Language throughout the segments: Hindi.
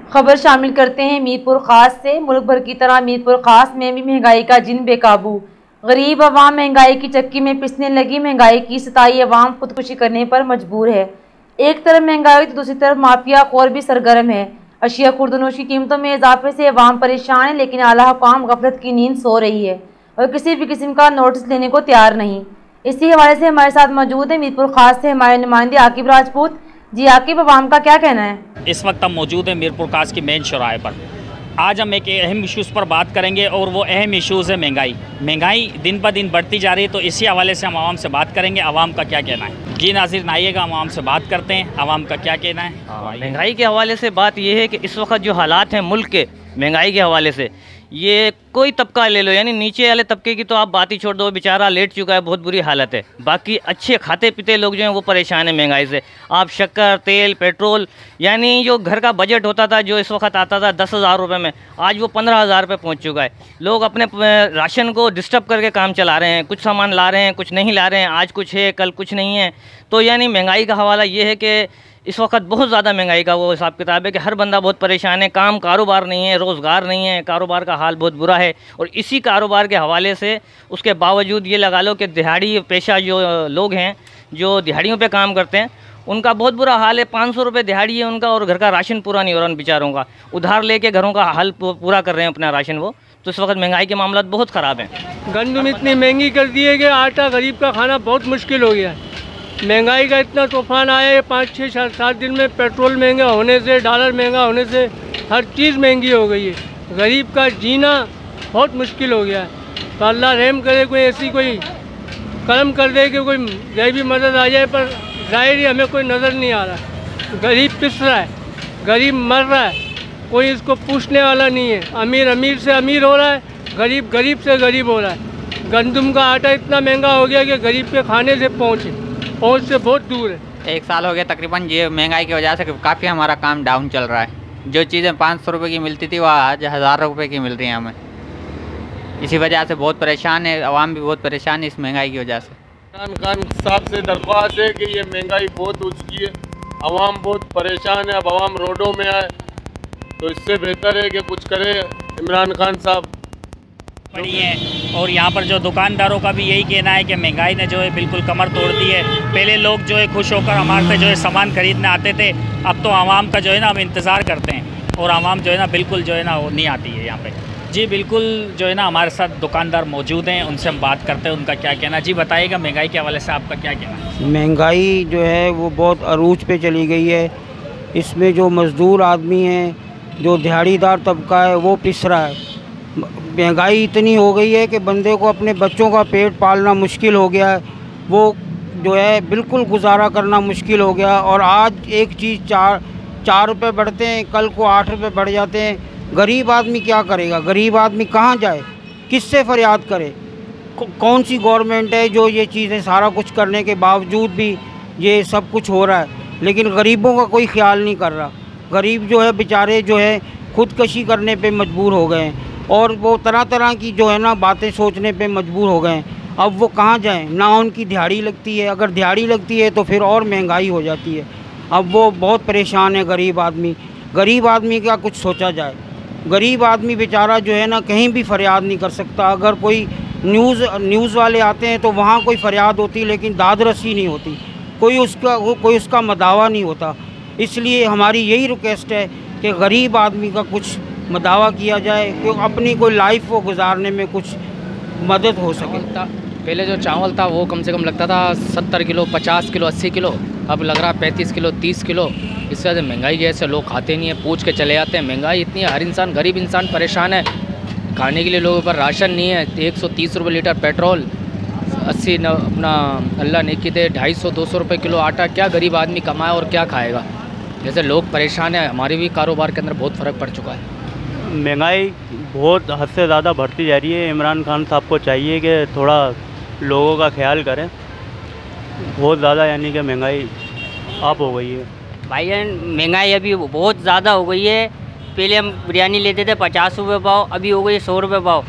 खबर शामिल करते हैं मीरपुर खास से। मुल्क भर की तरह मीरपुर खास में भी महंगाई का जिन बेकाबू। गरीब अवाम महंगाई की चक्की में पिसने लगी। महंगाई की सताई अवाम खुदकुशी करने पर मजबूर है। एक तरफ महंगाई तो दूसरी तरफ माफिया खोर भी सरगर्म है। अशिया खुर्दनोश की कीमतों में इजाफे से अवाम परेशान है, लेकिन आला हुकाम गफलत की नींद सो रही है और किसी भी किस्म का नोटिस लेने को तैयार नहीं। इसी हवाले से हमारे साथ मौजूद है मीरपुर खास से हमारे नुमाइंदे आकिब राजपूत। जी आकिब, अवाम का क्या कहना है? इस वक्त हम मौजूद हैं मीरपुर खास की मेन चौराहे पर। आज हम एक अहम इशूज़ पर बात करेंगे और वो अहम इशूज़ है महंगाई। महंगाई दिन ब दिन बढ़ती जा रही है, तो इसी हवाले से हम आवाम से बात करेंगे, आवाम का क्या कहना है। जी नाज़रीन, आइएगा हम आवाम से बात करते हैं, आवाम का क्या कहना है। महंगाई के हवाले से बात यह है कि इस वक्त जो हालात हैं मुल्क के महंगाई के हवाले से, ये कोई तबका ले लो, यानी नीचे वाले तबके की तो आप बात ही छोड़ दो, बेचारा लेट चुका है, बहुत बुरी हालत है। बाकी अच्छे खाते पीते लोग जो हैं वो परेशान हैं महंगाई से। आप शक्कर, तेल, पेट्रोल, यानी जो घर का बजट होता था जो इस वक्त आता था 10,000 रुपये में, आज वो 15,000 रुपये पहुँच चुका है। लोग अपने राशन को डिस्टर्ब करके काम चला रहे हैं, कुछ सामान ला रहे हैं, कुछ नहीं ला रहे हैं, आज कुछ है कल कुछ नहीं है। तो यानी महंगाई का हवाला ये है कि इस वक्त बहुत ज़्यादा महंगाई का वो हिसाब किताब है कि हर बंदा बहुत परेशान है। काम कारोबार नहीं है, रोज़गार नहीं है, कारोबार का हाल बहुत बुरा है। और इसी कारोबार के हवाले से उसके बावजूद ये लगा लो कि दिहाड़ी पेशा जो लोग हैं जो दिहाड़ियों पे काम करते हैं उनका बहुत बुरा हाल है। 500 रुपये दिहाड़ी है उनका और घर का राशन पूरा नहीं हो रहा उन बेचारों का। उधार लेके घरों का हाल पूरा कर रहे हैं अपना राशन वो। तो इस वक्त महंगाई के मामला बहुत ख़राब हैं। गंदम इतनी महंगी कर दी है कि आटा गरीब का खाना बहुत मुश्किल हो गया है। महंगाई का इतना तूफान आया है 5-6-7 दिन में। पेट्रोल महंगा होने से, डॉलर महंगा होने से हर चीज़ महंगी हो गई है। गरीब का जीना बहुत मुश्किल हो गया है। तो अल्लाह रहम करे, कोई ऐसी कोई कर्म कर दे कि कोई गरीबी मदद आ जाए, पर ज़ाहिर ही हमें कोई नज़र नहीं आ रहा। गरीब पिस रहा है, गरीब मर रहा है, कोई इसको पूछने वाला नहीं है। अमीर अमीर से अमीर हो रहा है, गरीब गरीब से गरीब हो रहा है। गंदम का आटा इतना महंगा हो गया कि गरीब के खाने से पहुँच से बहुत दूर है। 1 साल हो गया तकरीबन ये महंगाई की वजह से काफ़ी हमारा काम डाउन चल रहा है। जो चीज़ें 500 रुपये की मिलती थी वह आज 1000 रुपये की मिल रही हैं हमें। इसी वजह से बहुत परेशान है, आवाम भी बहुत परेशान है इस महंगाई की वजह से। इमरान खान साहब से दरख्वास्त है कि ये महंगाई बहुत हो चुकी है, आवाम बहुत परेशान है। अब आवाम रोडों में आए तो इससे बेहतर है कि कुछ करे इमरान खान साहब। पड़ी है और यहाँ पर जो दुकानदारों का भी यही कहना है कि महंगाई ने जो है बिल्कुल कमर तोड़ दी है। पहले लोग जो है खुश होकर हमारे से जो है सामान खरीदने आते थे, अब तो आवाम का जो है ना हम इंतज़ार करते हैं और आवाम जो है ना बिल्कुल जो है ना वो नहीं आती है यहाँ पे। जी बिल्कुल, जो है ना हमारे साथ दुकानदार मौजूद हैं, उनसे हम बात करते हैं, उनका क्या कहना। जी बताइएगा, महंगाई के हवाले से आपका क्या कहना है? महंगाई जो है वो बहुत अरूज पे चली गई है। इसमें जो मज़दूर आदमी हैं, जो दिहाड़ीदार तबका है वो पिस रहा है। महंगाई इतनी हो गई है कि बंदे को अपने बच्चों का पेट पालना मुश्किल हो गया है। वो जो है बिल्कुल गुजारा करना मुश्किल हो गया। और आज एक चीज़ 4 रुपये बढ़ते हैं, कल को 8 रुपये बढ़ जाते हैं। गरीब आदमी क्या करेगा? गरीब आदमी कहाँ जाए, किससे फरियाद करे? कौन सी गवर्नमेंट है जो ये चीज़ें सारा कुछ करने के बावजूद भी ये सब कुछ हो रहा है, लेकिन गरीबों का कोई ख्याल नहीं कर रहा। गरीब जो है बेचारे जो है खुदकशी करने पे मजबूर हो गए हैं और वो तरह तरह की जो है ना बातें सोचने पे मजबूर हो गए हैं। अब वो कहाँ जाएं? ना उनकी दिहाड़ी लगती है, अगर दिहाड़ी लगती है तो फिर और महंगाई हो जाती है। अब वो बहुत परेशान है गरीब आदमी। गरीब आदमी का कुछ सोचा जाए। गरीब आदमी बेचारा जो है ना कहीं भी फरियाद नहीं कर सकता। अगर कोई न्यूज़ वाले आते हैं तो वहाँ कोई फरियाद होती, लेकिन दाद रसी नहीं होती, कोई उसका मदावा नहीं होता। इसलिए हमारी यही रिक्वेस्ट है कि गरीब आदमी का कुछ मदावा किया जाए कि अपनी कोई लाइफ वो गुजारने में कुछ मदद हो सके। पहले जो चावल था वो कम से कम लगता था 70 किलो, 50 किलो, 80 किलो, अब लग रहा है 35 किलो, 30 किलो। इस वजह से महंगाई जैसे लोग खाते नहीं है, पूछ के चले जाते हैं। महंगाई इतनी है, हर इंसान गरीब इंसान परेशान है। खाने के लिए लोगों पर राशन नहीं है। 130 रुपये लीटर पेट्रोल, 80 अपना अल्लाह ने की दे 250-200 रुपये किलो आटा। क्या गरीब आदमी कमाए और क्या खाएगा? जैसे लोग परेशान हैं, हमारे भी कारोबार के अंदर बहुत फ़र्क पड़ चुका है। महंगाई बहुत हद से ज़्यादा बढ़ती जा रही है। इमरान खान साहब को चाहिए कि थोड़ा लोगों का ख्याल करें। बहुत ज़्यादा यानी कि महंगाई आप हो गई है भाईजान। महंगाई अभी बहुत ज़्यादा हो गई है। पहले हम बिरयानी लेते थे 50 रुपये पाव, अभी हो गई 100 रुपये पाव।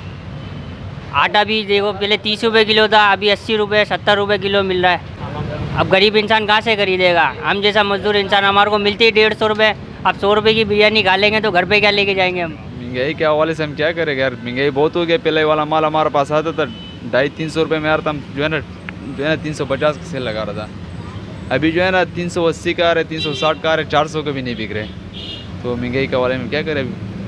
आटा भी देखो, पहले 30 रुपये किलो था, अभी 80 रुपये 70 रुपये किलो मिल रहा है। अब गरीब इंसान कहाँ से खरीदेगा? हम जैसा मजदूर इंसान, हमारे को मिलती है 150 रुपये, अब 100 रुपये की बिरयानी खा लेंगे तो घर पे क्या लेके जाएंगे हम। महंगाई के हवाले से हम क्या करेंगे यार, महंगाई बहुत हो गई। पहले वाला माल हमारे पास आता था 250-300 रुपये में, यार हम जो है ना 350 से लगा रहा था। अभी जो है ना 380 का आ रहे, 360 का आ रहे, 400 का भी नहीं बिक रहे। तो महंगाई के हवाले में क्या करें,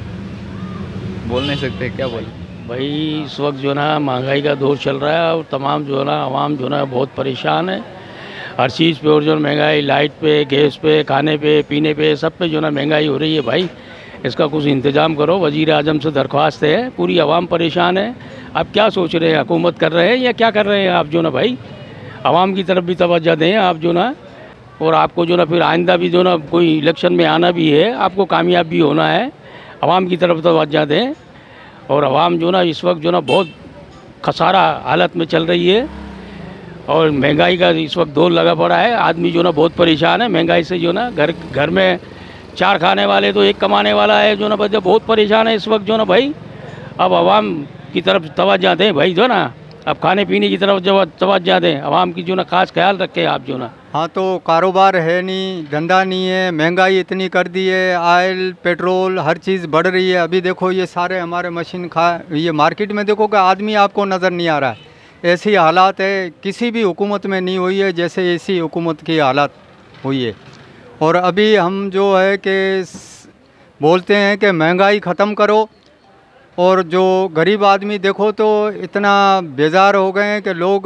बोल नहीं सकते, क्या बोले भाई। इस वक्त जो है ना महंगाई का दौर चल रहा है और तमाम जो है ना आवाम जो है ना बहुत परेशान है हर चीज़ पे। और जो महंगाई लाइट पे, गैस पे, खाने पे, पीने पे, सब पे जो है ना महंगाई हो रही है भाई। इसका कुछ इंतज़ाम करो। वज़ीर आज़म से दरख्वास्त है, पूरी आवाम परेशान है। आप क्या सोच रहे हैं, हुकूमत कर रहे हैं या क्या कर रहे हैं आप जो ना भाई? आवाम की तरफ भी तवज्जो दें आप जो ना। और आपको जो ना फिर आइंदा भी जो ना कोई इलेक्शन में आना भी है, आपको कामयाब भी होना है। आवाम की तरफ तवज्जो दें। और आवाम जो ना इस वक्त जो ना बहुत खसारा हालत में चल रही है और महंगाई का इस वक्त दौर लगा पड़ा है। आदमी जो ना बहुत परेशान है महंगाई से। जो ना घर में 4 खाने वाले तो 1 कमाने वाला है जो ना बच्चा बहुत परेशान है इस वक्त जो ना भाई। अब आवाम की तरफ तवज्जो दें भाई जो ना, अब खाने पीने की तरफ तवज्जो दें। आवाम की जो ना खास ख्याल रखें आप जो ना। हाँ तो कारोबार है नहीं, धंधा नहीं है, महंगाई इतनी कर दी है, ऑयल पेट्रोल हर चीज़ बढ़ रही है। अभी देखो ये सारे हमारे मशीन ये मार्केट में देखो कि आदमी आपको नज़र नहीं आ रहा है। ऐसी हालात है, किसी भी हुकूमत में नहीं हुई है जैसे ऐसी हुकूमत की हालात हुई है। और अभी हम जो है कि बोलते हैं कि महंगाई ख़त्म करो, और जो गरीब आदमी देखो तो इतना बेजार हो गए हैं कि लोग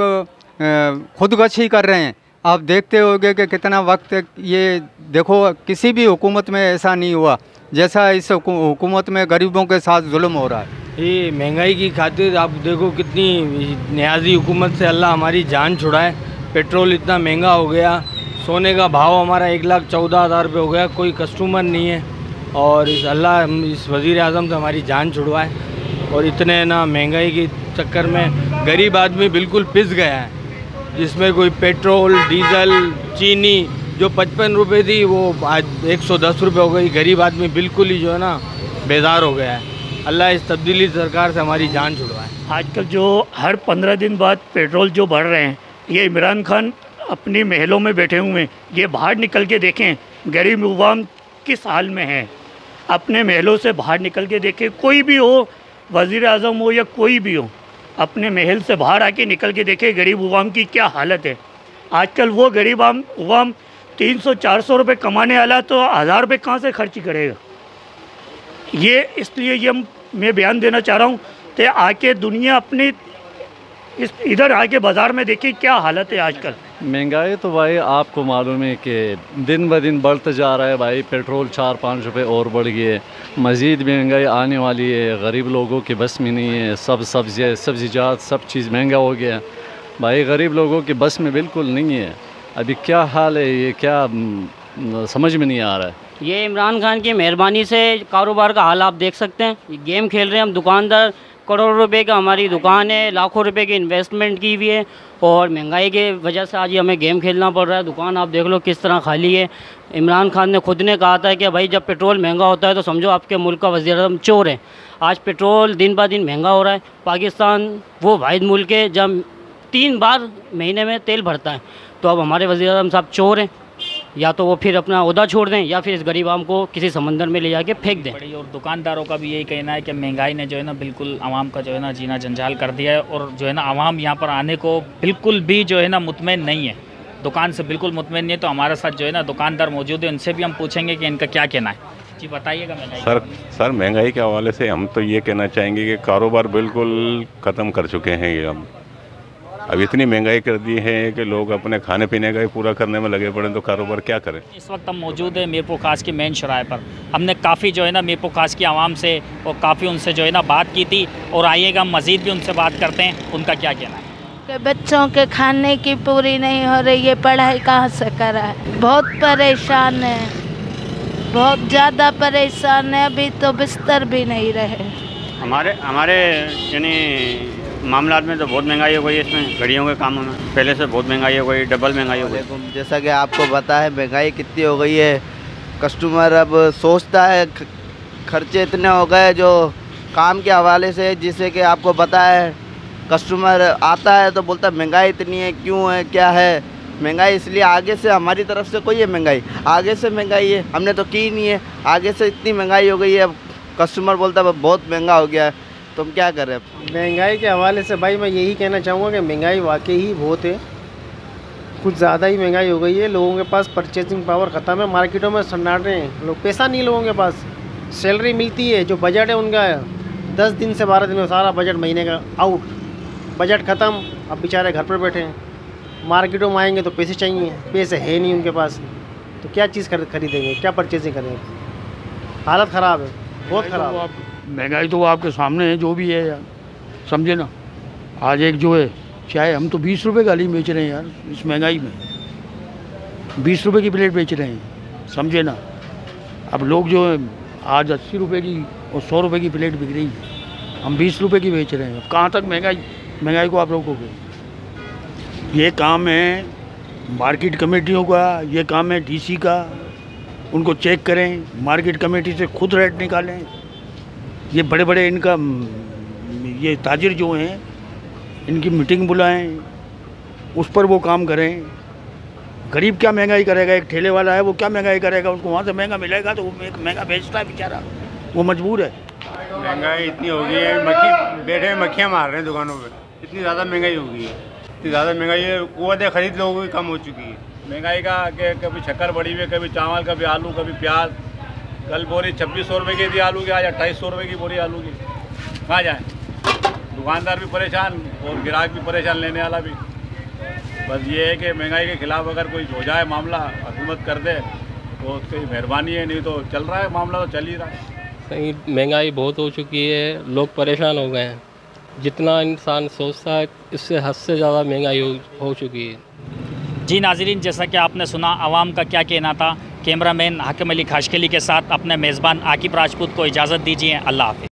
खुदकशी कर रहे हैं। आप देखते होंगे कि कितना वक्त ये देखो, किसी भी हुकूमत में ऐसा नहीं हुआ जैसा इस हुकूमत में गरीबों के साथ जुल्म हो रहा है। ये महंगाई की खातिर आप देखो कितनी न्याजी हुकूमत से अल्लाह हमारी जान छुड़ाए। पेट्रोल इतना महंगा हो गया, सोने का भाव हमारा 1,14,000 रुपये हो गया, कोई कस्टमर नहीं है। और अल्लाह इस वज़ीर आज़म से हमारी जान छुड़वाए। और इतने ना महंगाई के चक्कर में गरीब आदमी बिल्कुल पिस गया है, जिसमें कोई पेट्रोल, डीजल, चीनी जो 55 रुपये थी वो आज 110 रुपये हो गई। गरीब आदमी बिल्कुल ही जो है ना बेजार हो गया है। अल्लाह इस तब्दीली सरकार से हमारी जान छुड़वाए। आजकल जो हर 15 दिन बाद पेट्रोल जो बढ़ रहे हैं, ये इमरान खान अपनी महलों में बैठे हुए हैं। ये बाहर निकल के देखें गरीब अवाम किस हाल में है। अपने महलों से बाहर निकल के देखें, कोई भी हो, वज़ीर आज़म हो या कोई भी हो, अपने महल से बाहर आके निकल के देखें गरीब अवाम की क्या हालत है। आजकल वो गरीब अवाम 300-400 रुपये कमाने वाला तो 1000 रुपये कहाँ से खर्च करेगा। ये इसलिए ये मैं बयान देना चाह रहा हूँ कि आके दुनिया अपनी इधर आके बाज़ार में देखिए क्या हालत है आजकल। महंगाई तो भाई आपको मालूम है कि दिन ब दिन बढ़ते जा रहा है भाई। पेट्रोल 4-5 रुपये और बढ़ गई है, मज़ीद महंगाई आने वाली है। गरीब लोगों के बस में नहीं है, सब सब्ज़ियात सब चीज़ महंगा हो गया भाई। गरीब लोगों के बस में बिल्कुल नहीं है। अभी क्या हाल है, ये क्या समझ में नहीं आ रहा है। ये इमरान खान की मेहरबानी से कारोबार का हाल आप देख सकते हैं। ये गेम खेल रहे हैं हम दुकानदार, करोड़ों रुपए का हमारी दुकान है, लाखों रुपए की इन्वेस्टमेंट की हुई है और महंगाई के वजह से आज ये हमें गेम खेलना पड़ रहा है। दुकान आप देख लो किस तरह खाली है। इमरान खान ने खुद ने कहा था कि भाई जब पेट्रोल महंगा होता है तो समझो आपके मुल्क का वज़ीर-ए-आज़म चोर है। आज पेट्रोल दिन ब दिन महंगा हो रहा है। पाकिस्तान वो वाहिद मुल्क है जब 3 बार महीने में तेल भरता है। तो अब हमारे वज़ीर-ए-आज़म साहब चोर हैं, या तो वो फिर अपना ओहदा छोड़ दें या फिर इस गरीब आम को किसी समंदर में ले जाके फेंक दें। और दुकानदारों का भी यही कहना है कि महंगाई ने जो है ना बिल्कुल आवाम का जो है ना जीना जंजाल कर दिया है। और जो है ना आवाम यहाँ पर आने को बिल्कुल भी जो है ना मुतमईन नहीं है, दुकान से बिल्कुल मुतमईन नहीं है। तो हमारे साथ जो है ना दुकानदार मौजूद है, उनसे भी हम पूछेंगे कि इनका क्या कहना है। जी बताइएगा। महंगाई सर महंगाई के हवाले से हम तो ये कहना चाहेंगे कि कारोबार बिल्कुल ख़त्म कर चुके हैं ये। अब इतनी महंगाई कर दी है कि लोग अपने खाने पीने का ही पूरा करने में लगे पड़े, तो कारोबार क्या करें। इस वक्त हम मौजूद है मीरपुर खास की मेन शराय पर। हमने काफ़ी जो है ना मीरपुर खास की आवाम से और काफ़ी उनसे जो है ना बात की थी, और आइएगा हम मज़ीद भी उनसे बात करते हैं उनका क्या कहना है। कि बच्चों के खाने की पूरी नहीं हो रही है, पढ़ाई कहाँ से कराए। बहुत परेशान है, बहुत ज़्यादा परेशान है। अभी तो बिस्तर भी नहीं रहे। हमारे यानी मामलात में तो बहुत महंगाई हो गई है। इसमें घड़ियों के कामों में पहले से बहुत महंगाई हो गई, डबल महंगाई हो गई। जैसा कि आपको पता है महंगाई कितनी हो गई है। कस्टमर अब सोचता है, खर्चे इतने हो गए जो काम के हवाले से, जिससे कि आपको पता है कस्टमर आता है तो बोलता है महंगाई इतनी है, क्यों है, क्या है। महंगाई इसलिए आगे से हमारी तरफ से कोई है महंगाई, आगे से महंगाई है, हमने तो की ही नहीं है, आगे से इतनी महंगाई हो गई है। अब कस्टमर बोलता है बहुत महंगा हो गया है, तो हम क्या करें। महंगाई के हवाले से भाई मैं यही कहना चाहूँगा कि महंगाई वाकई ही बहुत है, कुछ ज़्यादा ही महंगाई हो गई है। लोगों के पास परचेसिंग पावर ख़त्म है, मार्केटों में सन्नाटे हैं, लोग पैसा नहीं लोगों के पास। सैलरी मिलती है, जो बजट है उनका 10 दिन से 12 दिन में सारा बजट महीने का आउट, बजट ख़त्म। अब बेचारे घर पर बैठे हैं, मार्केटों में आएंगे तो पैसे चाहिए, पैसे है नहीं उनके पास, तो क्या चीज़ खरीदेंगे, क्या परचेजिंग करेंगे। हालत ख़राब है, बहुत ख़राब है। महंगाई तो आपके सामने है, जो भी है यार, समझे ना। आज एक जो है चाय हम तो 20 रुपये गाली बेच रहे हैं यार, इस महंगाई में 20 रुपये की प्लेट बेच रहे हैं, समझे ना। अब लोग जो है आज 80 रुपये की और 100 रुपये की प्लेट बिक रही है, हम 20 रुपये की बेच रहे हैं। अब कहाँ तक महंगाई को आप रोकोगे। ये काम है मार्केट कमेटियों का, ये काम है डीसी का, उनको चेक करें, मार्केट कमेटी से खुद रेट निकालें। ये बड़े बड़े इनका ये ताजिर जो हैं इनकी मीटिंग बुलाएं, उस पर वो काम करें। गरीब क्या महंगाई करेगा, एक ठेले वाला है वो क्या महंगाई करेगा, उसको वहाँ से महंगा मिलेगा तो वो महंगा बेचता है बेचारा, वो मजबूर है। महंगाई इतनी हो गई है, मक्खी बैठे मक्खियाँ मार रहे हैं दुकानों पे, इतनी ज़्यादा महंगाई हो गई है, इतनी ज़्यादा महंगाई है, कुव्वत खरीद लोगों की कम हो चुकी है। महंगाई का कि कभी शक्कर बढ़ी हुई है, कभी चावल, कभी आलू, कभी प्याज। कल बोरी 2600 रुपये की थी आलू की, आज 2800 रुपये की बोरी आलू की। कहाँ जाए, दुकानदार भी परेशान और ग्राहक भी परेशान, लेने वाला भी। बस ये है कि महंगाई के खिलाफ अगर कोई हो जाए मामला, हुकूमत कर दे तो उसकी मेहरबानी है, नहीं तो चल रहा है मामला, तो चल ही रहा है। सही महंगाई बहुत हो चुकी है, लोग परेशान हो गए हैं। जितना इंसान सोचता है इससे हद से ज़्यादा महंगाई हो चुकी है। जी नाज़रीन, जैसा कि आपने सुना आवाम का क्या कहना था। कैमरामैन हाकिम अली खाशकेली के साथ अपने मेज़बान आकिब राजपूत को इजाज़त दीजिए। अल्लाह हाफ़िज़।